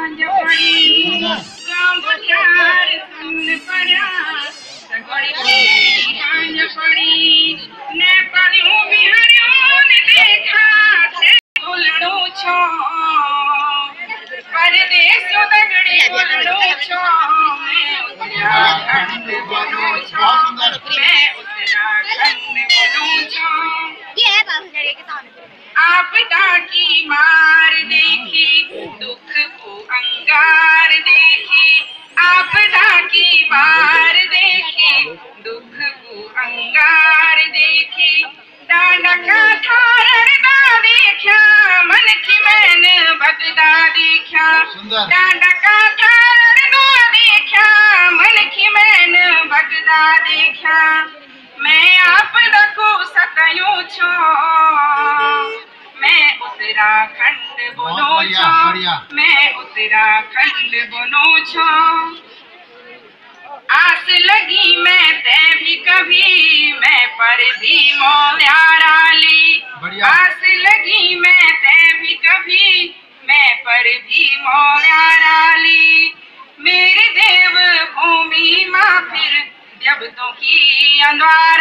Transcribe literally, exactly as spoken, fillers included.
सांझ पड़ी गाँव बजार सुन पड़ा सगड़ी सांझ पड़ी ने पड़ियों बिहरियों ने देखा से बोलड़ो छो परदेस दगड़ी बोलड़ो छो मैं उत्तराखंड बोलो छो मैं उत्तराखंड बोलो छो ये है बाबू जगह के सामने आपदा की मार देखी दुख को अंगार देखी आपदा की मार देखी दुख को अंगार देखी डांडा का थारर ना देखा मन की मैंने बगदा देखा डांडा का थारर ना देखा मन की मैंने बगदा देखा मैं आपदा को सतायूं छो मैं उत्तराखंड बोलो छो मैं उत्तराखंड बोलो छो आस लगी मैं ते भी कभी मैं पर भी मौल्याराली आस लगी मैं ते भी कभी मैं पर भी मौल्याराली मेरी देव भूमि माँ फिर जब तो की अंधवार